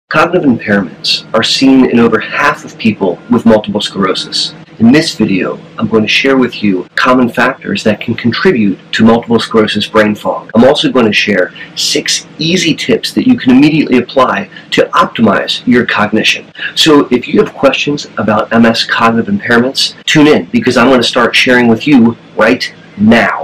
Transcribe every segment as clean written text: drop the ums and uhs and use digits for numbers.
Cognitive impairments are seen in over half of people with multiple sclerosis. In this video, I'm going to share with you common factors that can contribute to multiple sclerosis brain fog. I'm also going to share 6 easy tips that you can immediately apply to optimize your cognition. So if you have questions about MS cognitive impairments, tune in because I'm going to start sharing with you right now.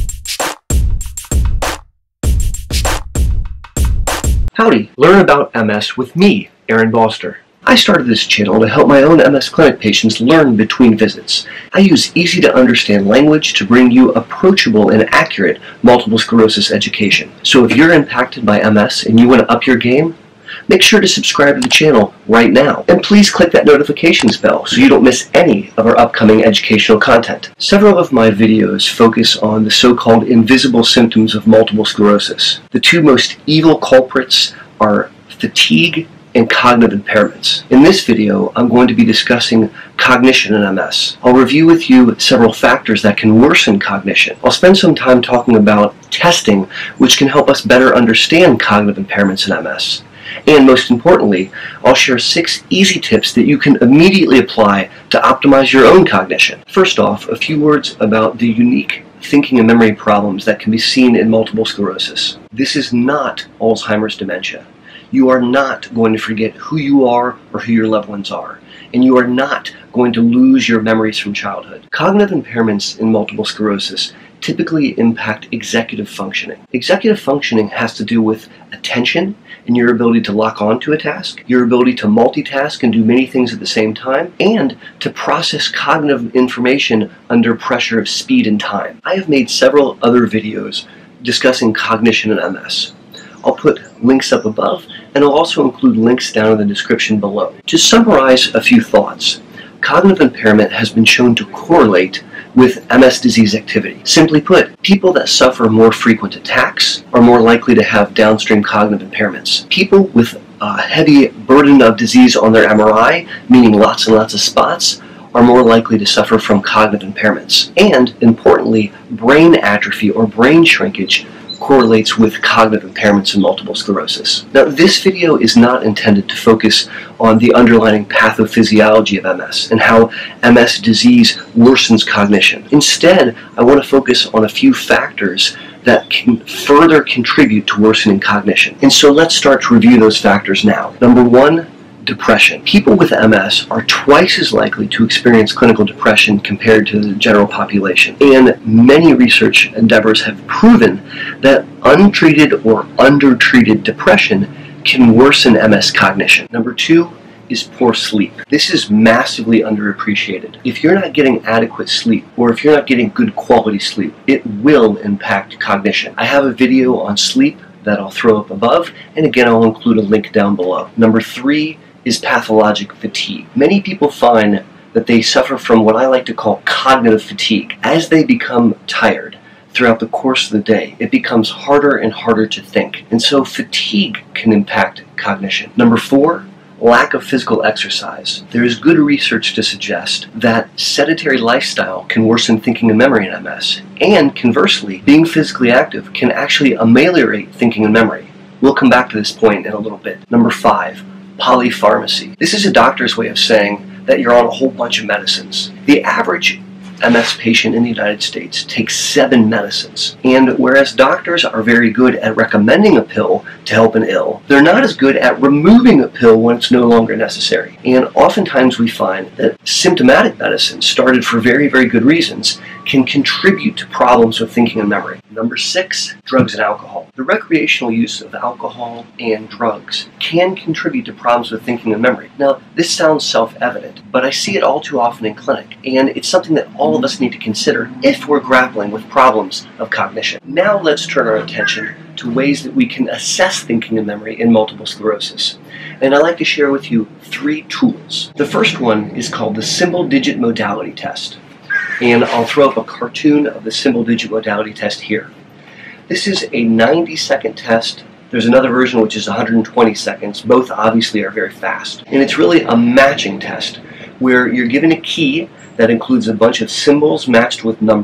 Howdy! Learn about MS with me, Boster. I started this channel to help my own MS clinic patients learn between visits. I use easy-to-understand language to bring you approachable and accurate multiple sclerosis education. So if you're impacted by MS and you want to up your game, make sure to subscribe to the channel right now. And please click that notifications bell so you don't miss any of our upcoming educational content. Several of my videos focus on the so-called invisible symptoms of multiple sclerosis. The 2 most evil culprits are fatigue and cognitive impairments. In this video, I'm going to be discussing cognition in MS. I'll review with you several factors that can worsen cognition. I'll spend some time talking about testing, which can help us better understand cognitive impairments in MS. And most importantly, I'll share 6 easy tips that you can immediately apply to optimize your own cognition. First off, a few words about the unique thinking and memory problems that can be seen in multiple sclerosis. This is not Alzheimer's dementia. You are not going to forget who you are or who your loved ones are. And you are not going to lose your memories from childhood. Cognitive impairments in multiple sclerosis typically impact executive functioning. Executive functioning has to do with attention and your ability to lock on to a task, your ability to multitask and do many things at the same time, and to process cognitive information under pressure of speed and time. I have made several other videos discussing cognition in MS. I'll put links up above, and I'll also include links down in the description below. To summarize a few thoughts, cognitive impairment has been shown to correlate with MS disease activity. Simply put, people that suffer more frequent attacks are more likely to have downstream cognitive impairments. People with a heavy burden of disease on their MRI, meaning lots and lots of spots, are more likely to suffer from cognitive impairments. And, importantly, brain atrophy or brain shrinkage correlates with cognitive impairments in multiple sclerosis. Now, this video is not intended to focus on the underlying pathophysiology of MS and how MS disease worsens cognition. Instead, I want to focus on a few factors that can further contribute to worsening cognition. And so let's start to review those factors now. Number 1, depression. People with MS are twice as likely to experience clinical depression compared to the general population. And many research endeavors have proven that untreated or undertreated depression can worsen MS cognition. Number 2 is poor sleep. This is massively underappreciated. If you're not getting adequate sleep, or if you're not getting good quality sleep, it will impact cognition. I have a video on sleep that I'll throw up above, and again I'll include a link down below. Number 3 is pathologic fatigue. Many people find that they suffer from what I like to call cognitive fatigue. As they become tired throughout the course of the day, it becomes harder and harder to think. And so fatigue can impact cognition. Number 4, lack of physical exercise. There is good research to suggest that sedentary lifestyle can worsen thinking and memory in MS. And conversely, being physically active can actually ameliorate thinking and memory. We'll come back to this point in a little bit. Number 5, polypharmacy. This is a doctor's way of saying that you're on a whole bunch of medicines. The average MS patient in the United States takes 7 medicines. And whereas doctors are very good at recommending a pill to help an ill, they're not as good at removing a pill when it's no longer necessary. And oftentimes we find that symptomatic medicine, started for very, very good reasons, can contribute to problems with thinking and memory. Number 6, drugs and alcohol. The recreational use of alcohol and drugs can contribute to problems with thinking and memory. Now, this sounds self-evident, but I see it all too often in clinic, and it's something that all of us need to consider if we're grappling with problems of cognition. Now let's turn our attention to ways that we can assess thinking and memory in multiple sclerosis. And I'd like to share with you 3 tools. The first one is called the Symbol Digit Modality Test. And I'll throw up a cartoon of the Symbol Digit Modality Test here. This is a 90-second test. There's another version which is 120 seconds. Both obviously are very fast. And it's really a matching test where you're given a key that includes a bunch of symbols matched with numbers.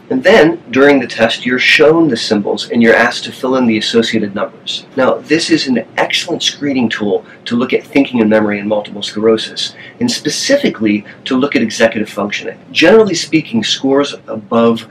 And then, during the test, you're shown the symbols and you're asked to fill in the associated numbers. Now, this is an excellent screening tool to look at thinking and memory in multiple sclerosis, and specifically to look at executive functioning. Generally speaking, scores above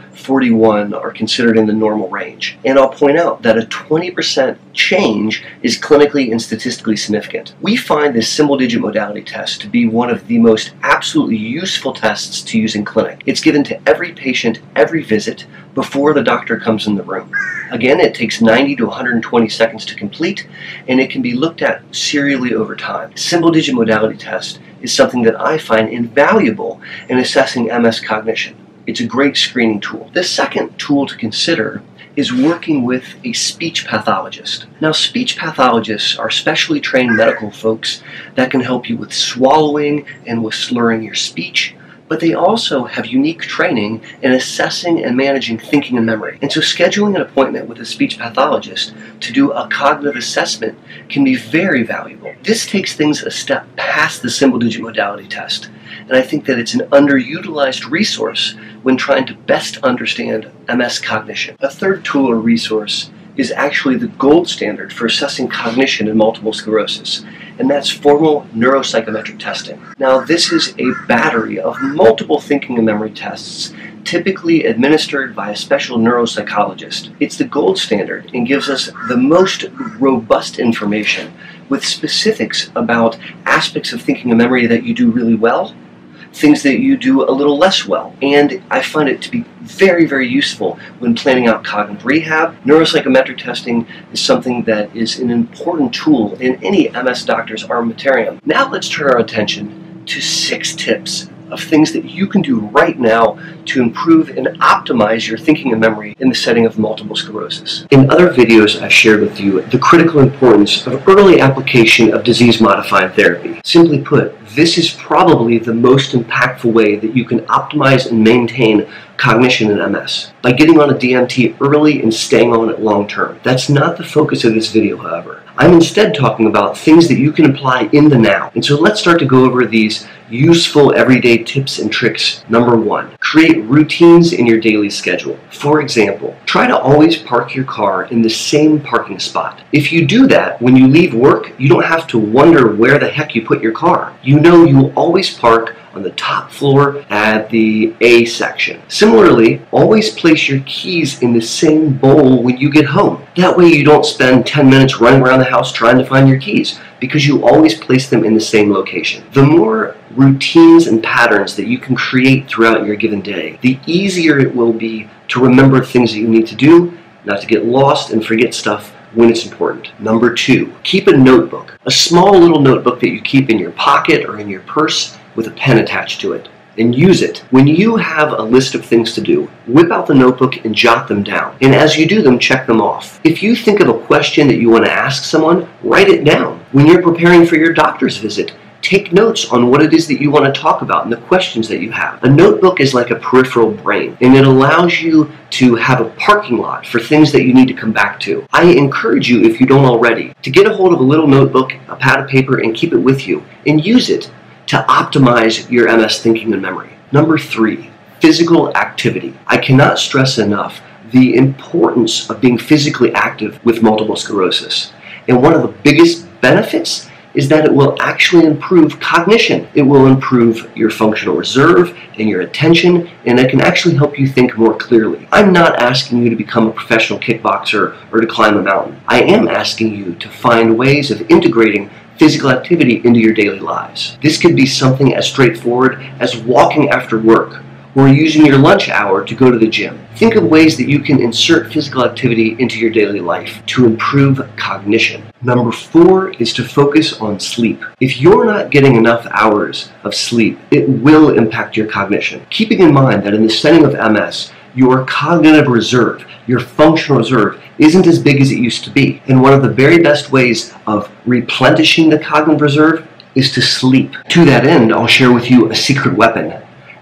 41 are considered in the normal range. And I'll point out that a 20% change is clinically and statistically significant. We find this symbol-digit modality test to be one of the most absolutely useful tests to use in clinic. It's given to every patient, every visit, before the doctor comes in the room. Again, it takes 90 to 120 seconds to complete, and it can be looked at serially over time. Symbol-digit modality test is something that I find invaluable in assessing MS cognition. It's a great screening tool. The second tool to consider is working with a speech pathologist. Now, speech pathologists are specially trained medical folks that can help you with swallowing and with slurring your speech, but they also have unique training in assessing and managing thinking and memory. And so scheduling an appointment with a speech pathologist to do a cognitive assessment can be very valuable. This takes things a step past the symbol-digit modality test, and I think that it's an underutilized resource when trying to best understand MS cognition. A third tool or resource is actually the gold standard for assessing cognition in multiple sclerosis, and that's formal neuropsychometric testing. Now, this is a battery of multiple thinking and memory tests, typically administered by a special neuropsychologist. It's the gold standard and gives us the most robust information with specifics about aspects of thinking and memory that you do really well, things that you do a little less well. And I find it to be very, very useful when planning out cognitive rehab. Neuropsychometric testing is something that is an important tool in any MS doctor's armamentarium. Now let's turn our attention to 6 tips of things that you can do right now to improve and optimize your thinking and memory in the setting of multiple sclerosis. In other videos I've shared with you the critical importance of early application of disease-modifying therapy. Simply put, this is probably the most impactful way that you can optimize and maintain cognition in MS, by getting on a DMT early and staying on it long term. That's not the focus of this video, however. I'm instead talking about things that you can apply in the now. And so let's start to go over these useful everyday tips and tricks. Number 1, create routines in your daily schedule. For example, try to always park your car in the same parking spot. If you do that, when you leave work, you don't have to wonder where the heck you put your car. You know you will always park on the top floor at the A section. Similarly, always place your keys in the same bowl when you get home. That way you don't spend 10 minutes running around the house trying to find your keys, because you always place them in the same location. The more routines and patterns that you can create throughout your given day, the easier it will be to remember things that you need to do, not to get lost and forget stuff when it's important. Number 2, keep a notebook. A small little notebook that you keep in your pocket or in your purse with a pen attached to it, and use it. When you have a list of things to do, whip out the notebook and jot them down. And as you do them, check them off. If you think of a question that you want to ask someone, write it down. When you're preparing for your doctor's visit, take notes on what it is that you want to talk about and the questions that you have. A notebook is like a peripheral brain, and it allows you to have a parking lot for things that you need to come back to. I encourage you, if you don't already, to get a hold of a little notebook, a pad of paper, and keep it with you, and use it to optimize your MS thinking and memory. Number 3, physical activity. I cannot stress enough the importance of being physically active with multiple sclerosis. And one of the biggest benefits is that it will actually improve cognition. It will improve your functional reserve and your attention, and it can actually help you think more clearly. I'm not asking you to become a professional kickboxer or to climb a mountain. I am asking you to find ways of integrating physical activity into your daily lives. This could be something as straightforward as walking after work, or using your lunch hour to go to the gym. Think of ways that you can insert physical activity into your daily life to improve cognition. Number 4 is to focus on sleep. If you're not getting enough hours of sleep, it will impact your cognition. Keeping in mind that in the setting of MS, your cognitive reserve, your functional reserve, isn't as big as it used to be. And one of the very best ways of replenishing the cognitive reserve is to sleep. To that end, I'll share with you a secret weapon: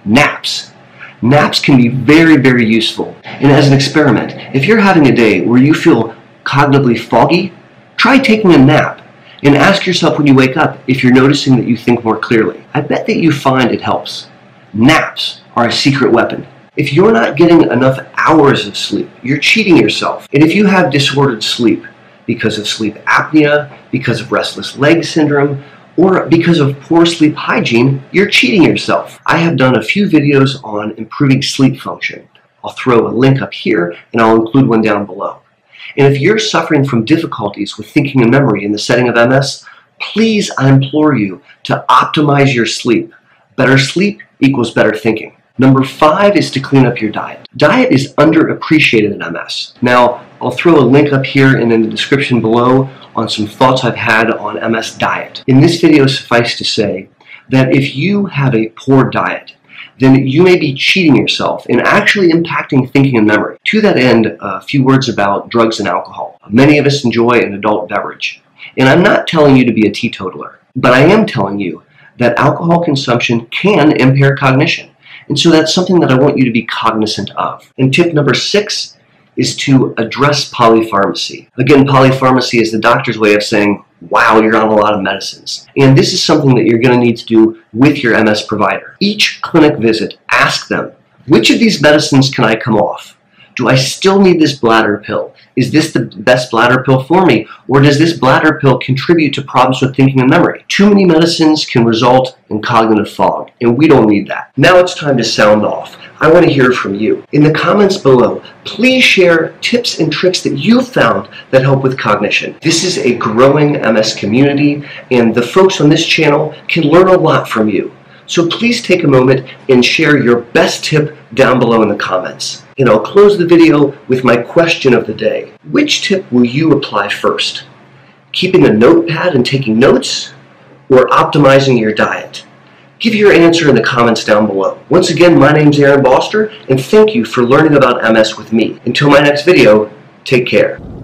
naps. Naps can be very, very useful. And as an experiment, if you're having a day where you feel cognitively foggy, try taking a nap and ask yourself when you wake up if you're noticing that you think more clearly. I bet that you find it helps. Naps are a secret weapon. If you're not getting enough hours of sleep, you're cheating yourself. And if you have disordered sleep because of sleep apnea, because of restless leg syndrome, or because of poor sleep hygiene, you're cheating yourself. I have done a few videos on improving sleep function. I'll throw a link up here and I'll include one down below. And if you're suffering from difficulties with thinking and memory in the setting of MS, please, I implore you to optimize your sleep. Better sleep equals better thinking. Number 5 is to clean up your diet. Diet is underappreciated in MS. Now, I'll throw a link up here and in the description below on some thoughts I've had on MS diet. In this video, suffice to say that if you have a poor diet, then you may be cheating yourself and actually impacting thinking and memory. To that end, a few words about drugs and alcohol. Many of us enjoy an adult beverage. And I'm not telling you to be a teetotaler, but I am telling you that alcohol consumption can impair cognition. And so that's something that I want you to be cognizant of. And tip number 6 is to address polypharmacy. Again, polypharmacy is the doctor's way of saying, wow, you're on a lot of medicines. And this is something that you're going to need to do with your MS provider. Each clinic visit, ask them, which of these medicines can I come off? Do I still need this bladder pill? Is this the best bladder pill for me? Or does this bladder pill contribute to problems with thinking and memory? Too many medicines can result in cognitive fog, and we don't need that. Now it's time to sound off. I want to hear from you. In the comments below, please share tips and tricks that you've found that help with cognition. This is a growing MS community, and the folks on this channel can learn a lot from you. So please take a moment and share your best tip down below in the comments. And I'll close the video with my question of the day. Which tip will you apply first? Keeping a notepad and taking notes, or optimizing your diet? Give your answer in the comments down below. Once again, my name's Boster, and thank you for learning about MS with me. Until my next video, take care.